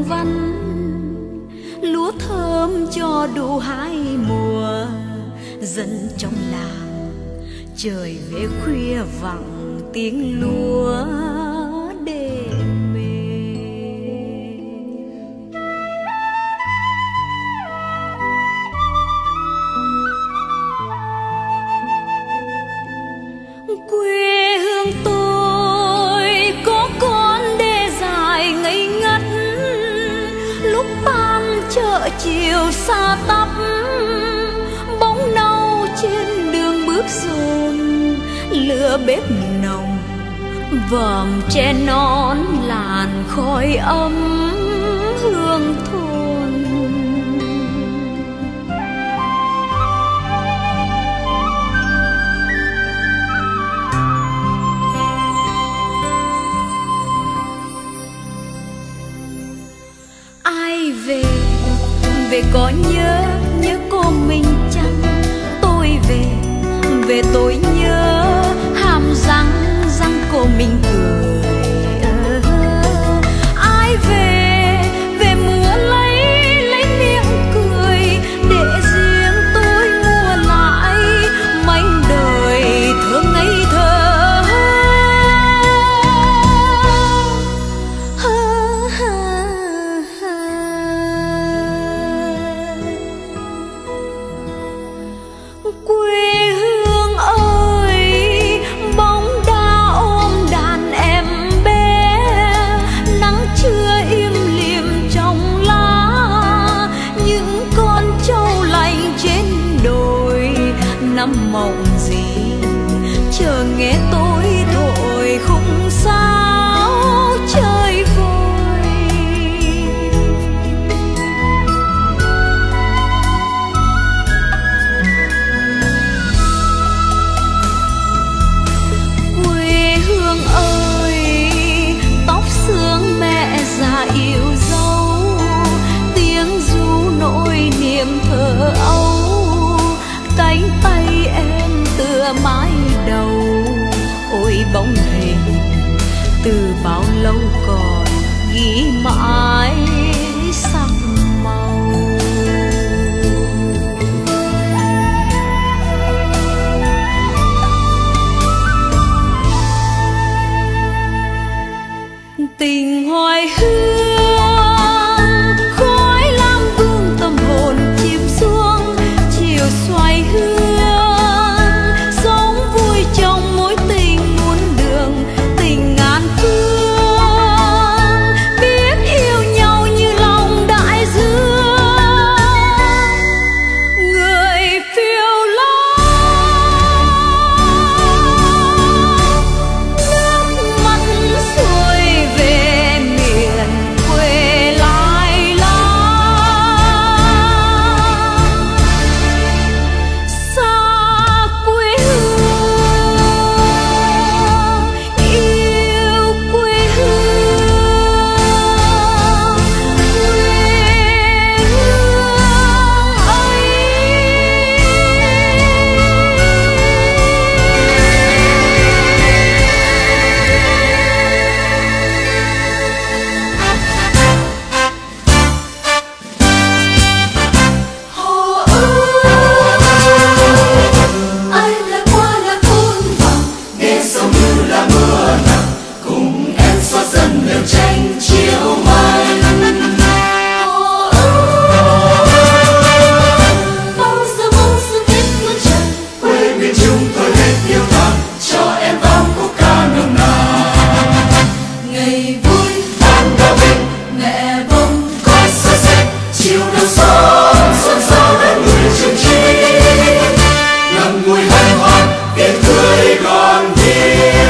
văn, lúa thơm cho đủ hai mùa. Dân trong làng trời về khuya vẳng tiếng lúa đê mê. Quê hương tôi có con đê dài ngây ngất, lúc ban chợ chiều xa tắp, bóng nâu trên đường bước dồn, lửa bếp nồng vòm tre non làn khói ấm hương thôn. Ai về về có nhớ cô mình chăng? Tôi về tôi nhớ hàm răng cô mình cười. Ai về mưa lấy miệng cười, để riêng tôi mua lại mảnh đời thơ ngây thơ. Quê hương ơi, bóng đá ôm đàn em bé, nắng trưa im lìm trong lá, những con trâu lành trên đồi nằm mộng gì chờ nghe tôi thổi khúc sáo chơi vơi. Yêu dấu tiếng ru nỗi niềm thơ âu, cánh tay em tựa mái đầu. Ôi bóng hình từ bao lâu còn ghi mãi sắc màu. Tình hoài hương khói lam gương tâm hồn chìm xuống, chiều xoay hương sống vui trong mối tình muôn đường. Tình ngàn phương biết yêu nhau như lòng đại dương, người phiêu lãng nước mắt xuôi về miền quê lai lai. Xa quê hương yêu quê hương, Anh là qua là côn vàng, nghe sóng như là mưa nặng, cùng em xóa dần đều tranh chiều mây. Bao giờ Tết muôn trần, quê miền Trung tôi hết yêu thương, cho em vang khúc ca nồng nàn. Ngày vui tan đã bình, mẹ bông coi xa xanh, chiều đầu xuân xuân sao đến người trường chi. Ngậm ngùi hân hoan tiếng cười còn viên.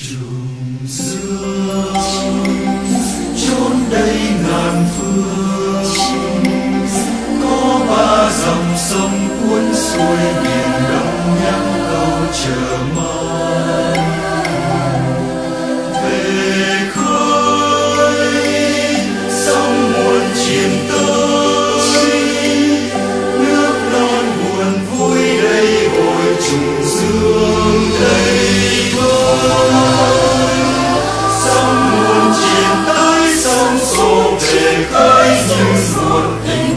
trùng dương chốn đây ngàn phương, có ba dòng sông cuốn xuôi biển đông nhắn câu chờ mong về khơi sông muôn chìm tới, nước non buồn vui đây hồi trùng dương đầy vơi, sông muôn chìm tới sông xô về khơi như ruột tình